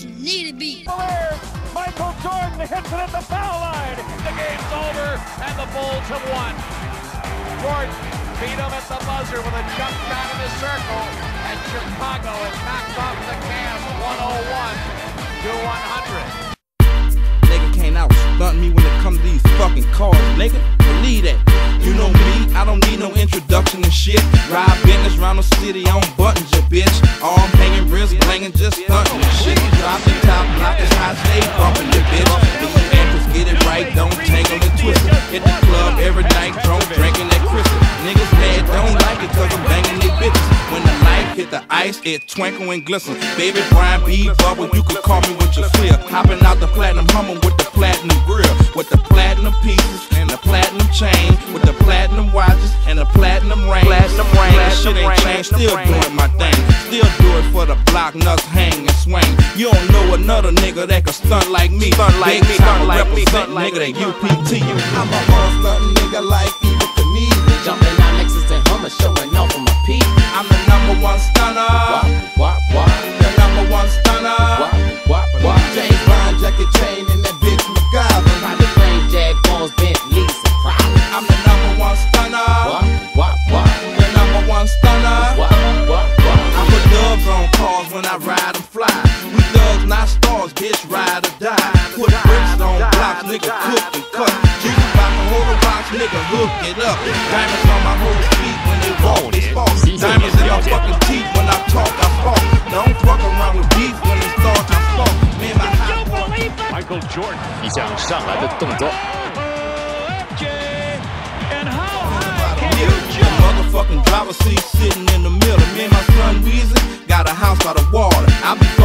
you need to be. Michael Jordan hits it at the foul line. The game's over, and the Bulls have won. Jordan beat him at the buzzer with a jump shot in the circle, and Chicago has knocked off the Cavs 101 to 100. Nigga can't out stunt me when it comes to these fucking cars, nigga. Believe that. You know me, I don't need no introduction and shit. Ride business round the city on buttons, ya bitch. Arm hanging, wrist blinging, just stunting and shit. Drop the top, block is high, stay bumping, ya bitch. If you ankles get it right, don't tangle and twist it. Hit the club every night, drunk, drinking that crystal. Niggas mad, don't like it cause I'm banging they bitches. When the light hit the ice, it twinkle and glisten. Baby Brian B. Bubble, you can call me with your fear. Hopping out the platinum Hummer with the platinum grill. With the platinum pieces and the platinum chain. With the platinum watches and the platinum ring. Nigga, shit ain't changed, still doing my thing. Still do it for the block, nuts hang and swing. You don't know another nigga that can stunt like me. Stunt like me, stunt like me, nigga that UPT. I'm a stuntin' nigga like Eva Knievel. Jumping out Lexus and Hummer, showing off on my peak. I'm the #1 stunner. The #1 stunner. James Bond jacket chain and that bitch MacGyver. Private plane, Jag Bones, Bentley, surprise. I'm the #1 stunner. The #1 stunner. I put dubs on cars when I ride and fly. We thugs, not stars, bitch, ride or die. Put bricks on blocks, nigga, cook and cut. Juice about to hold the rocks, nigga, hook it up. Diamonds on my whole feet when they walk, they spark. Diamonds in my fucking teeth when I talk, I spark. Don't fuck around with beef when it starts, I spark. Man, my hot boy. Michael Jordan. 一项上来的动作。 And how The motherfucking driver's seat sitting in the middle. Me and my son Weezy got a house by the water. I be